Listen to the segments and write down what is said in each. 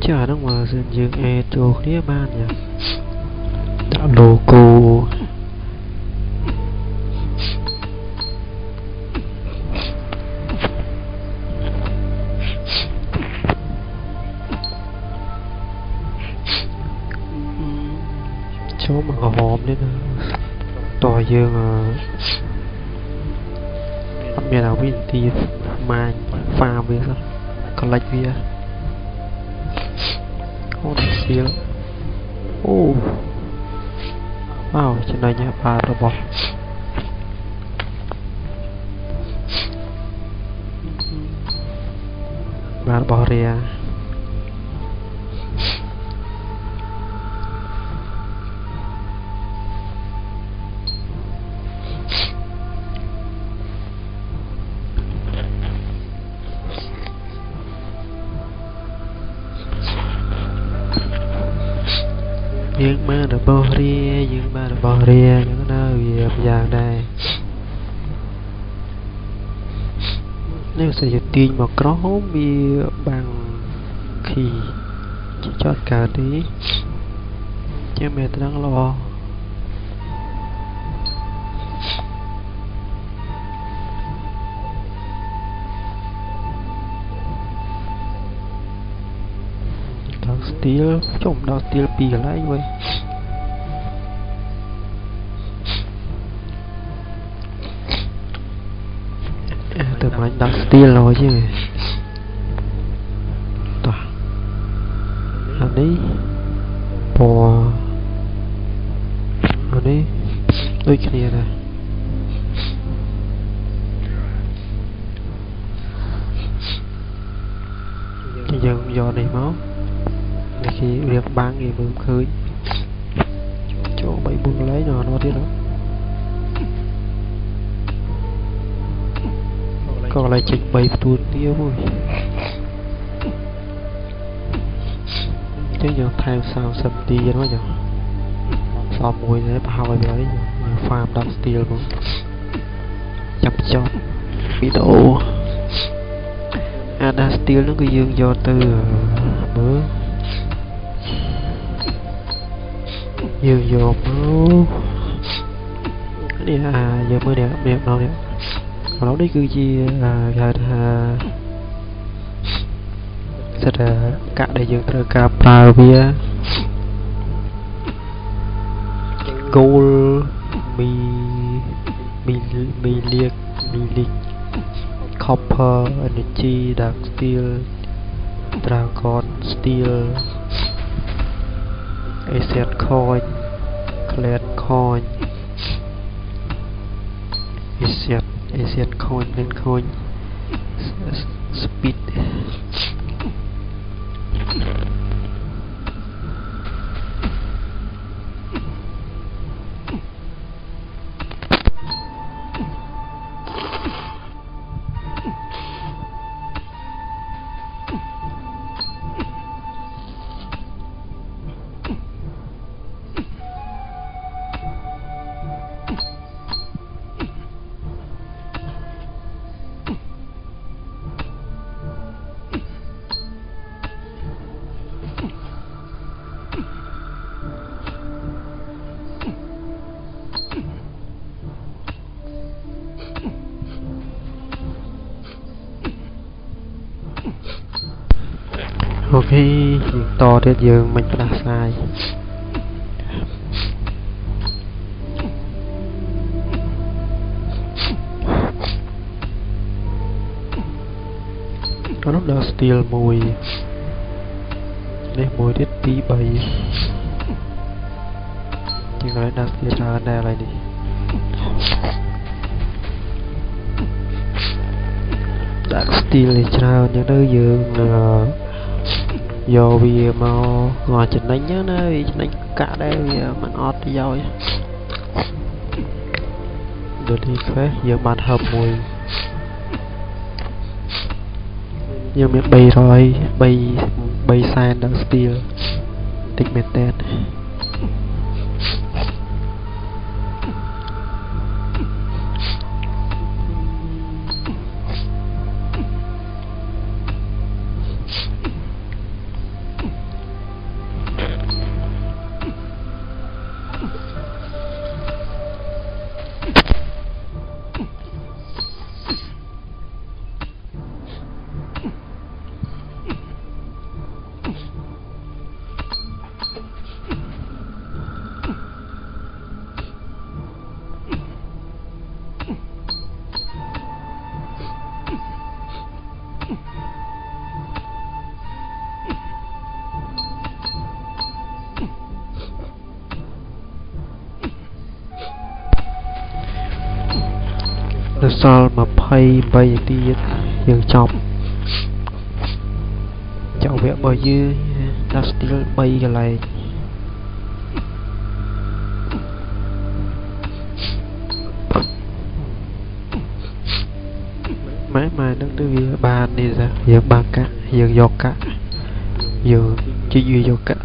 chả nó mà dừng dừng e trô khía ban nhỉ đã logo chỗ mà hòm đấy nè tòa dương âm nhà nào biết thì mà pha về sao còn lạch về không được xí lắm ô wow trên đây nhá ba rồi bỏ ba bỏ ra dương ba được bỏ ra dương ba được bỏ ra những nơi về dạng đây nếu sử dụng tiền mà có bị bằng khi chỉ cho cả tí chứ mẹ tôi đang lo dark steel trông dark steel pì lại vậy từ mà anh dark steel rồi chứ anh ấy bò anh ấy đôi kia nè bây giờ do này máu khi việc bán gì bơm khơi chỗ bảy buông lấy nó thế đó còn lại chỉnh bảy tuần tiêu rồi chứ giờ thay sao sầm đi vậy đó nhở sao mùi này bao rồi đấy farm dark steel luôn chập chọn video dark steel nó cứ dương do từ bữa dương vô máu đi giờ mới đẹp đâu đẹp còn nó đi cứ chi thật cả đại dương từ cả Pravia gold liệt copper energy dark steel dragon steel Asian coin clad coin Asian coin and coin speed ok to đến giờ mình đã sai nó rất là steel mùi đây mùi đến tí bầy nhưng nói đang steel ra này lại đi dark steel thì sao những nơi dương do vì mau ngồi trên đánh nhớ nó vì trên đánh cả đây vì mình ót đi rồi được đi phép giờ bạn hợp mùi giờ mình bay rồi bay sand dark steel tích mệt tên sol mà pay bay đi dừng chọc chậu vẽ bao nhiêu ta still bay cái này mãi mà nó từ vì ba đi ra giờ ba cả giờ giọt cả giờ chỉ duy giọt cả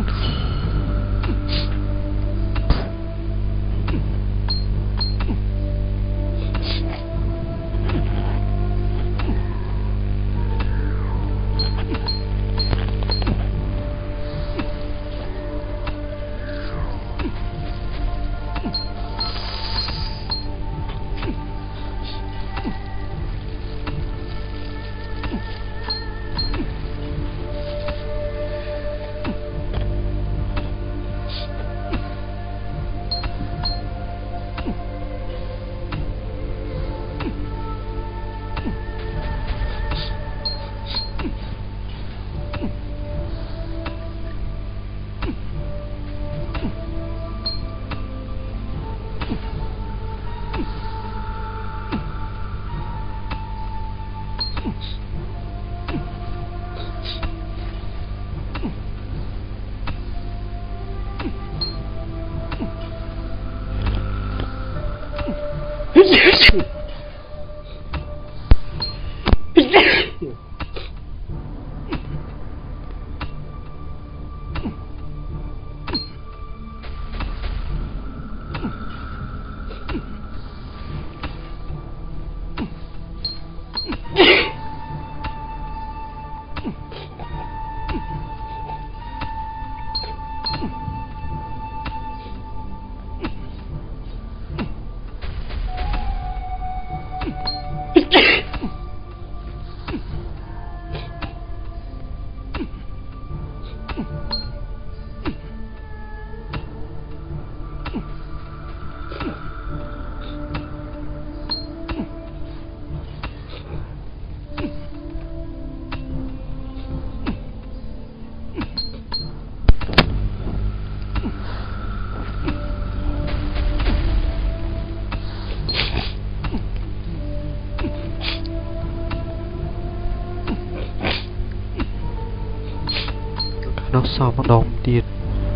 nó so một đồng tiền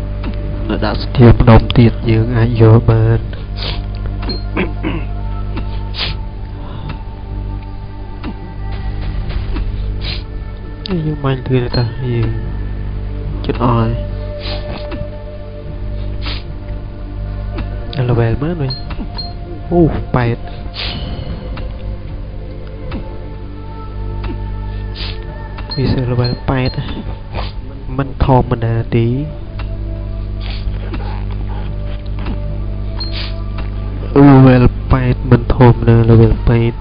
nó đã thêm một đồng tiền dưỡng ai dỡ bàn nhưng mà anh người ta thì chút ỏi là về mất rồi bẹt vì sao là về bẹt mình thò mình à tí về bẹt mình thò mình là về bẹt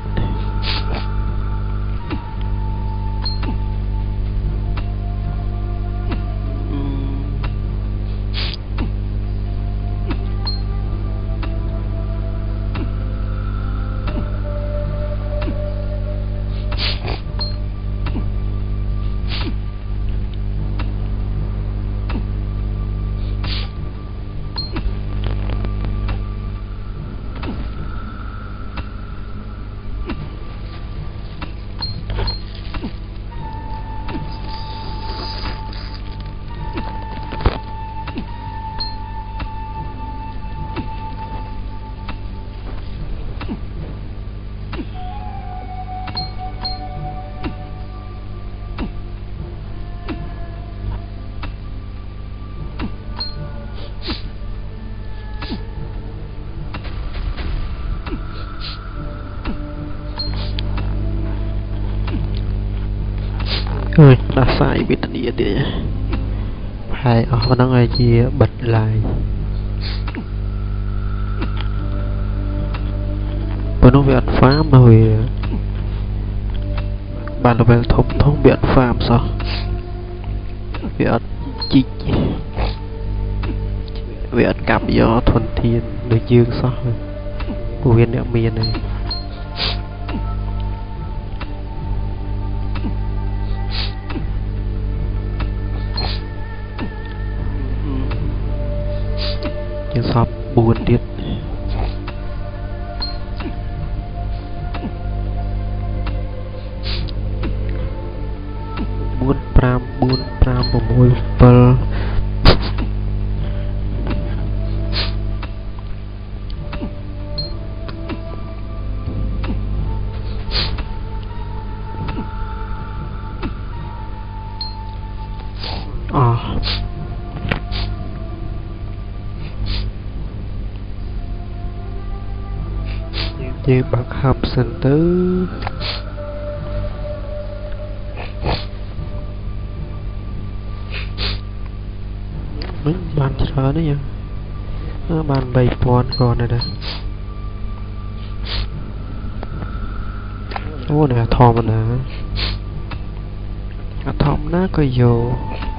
đã sai biết địa địa hay ở nó ngay chia bật lại và nó việc pháp rồi bạn là về thông biện pháp sao việc chích việc cặp gió thuần thiên được dương sao của viên địa miền này sắp buồn tiết 4 5 6 7 như bật hầm sinh tứ mấy bàn chờ đấy nha bàn bày phòn còn này nè ô này thòm nè thòm ná có vô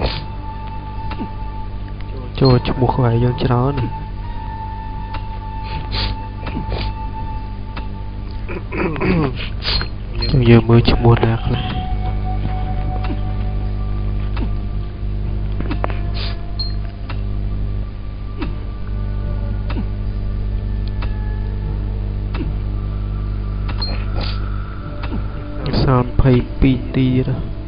cho một khỏe dân cho đó nè giờ mới chỉ muốn nạc này sound pay PT đó